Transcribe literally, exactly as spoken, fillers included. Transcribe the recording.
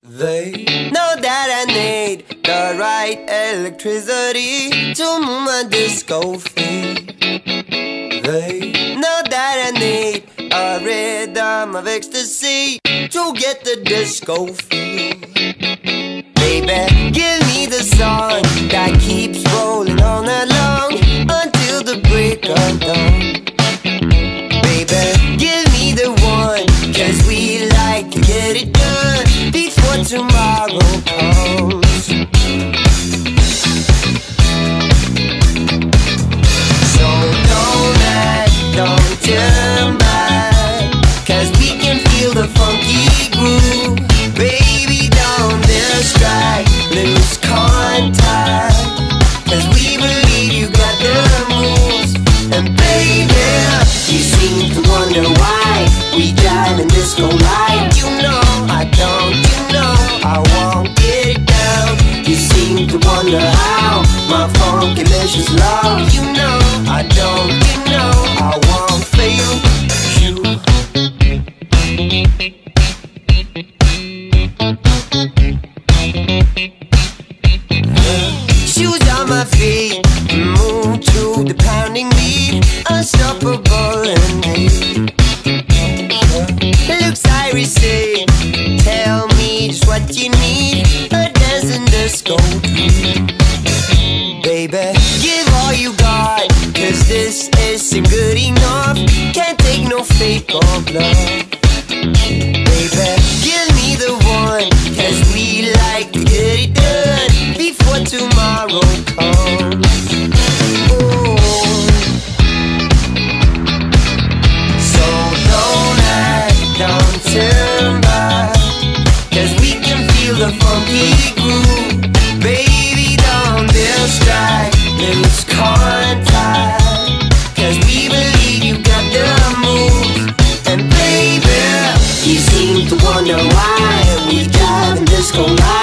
They know that I need the right electricity to move my disco feet. They know that I need a rhythm of ecstasy to get the disco feel. Baby, give me the song that keeps rolling all night long until the break of dawn. Baby, give me the one, cause we like to get it done before tomorrow comes. So don't act, don't turn back, cause we can feel the funky groove. Baby, don't distract, lose contact, cause we believe you got the moves. And baby, you seem to wonder why we drive in disco light. You know I don't, you know I won't get it down. You seem to wonder how my funky delicious love. You know I don't, you know I won't fail you. Shoes on my feet, move to the pounding beat, unstoppable indeed. Looks irisy, tell me just what you need, a dancing disco dream. Baby, give all you got, cause this isn't good enough. Can't take no fake or bluff. Baby, give me the one, cause we like to get it done before tomorrow comes. Oh. So don't act, don't turn back, cause we can feel the funky groove. Baby, don't distract, lose contact, cause we believe you got the moves. And baby, you seem to wonder why we drive in disco lights.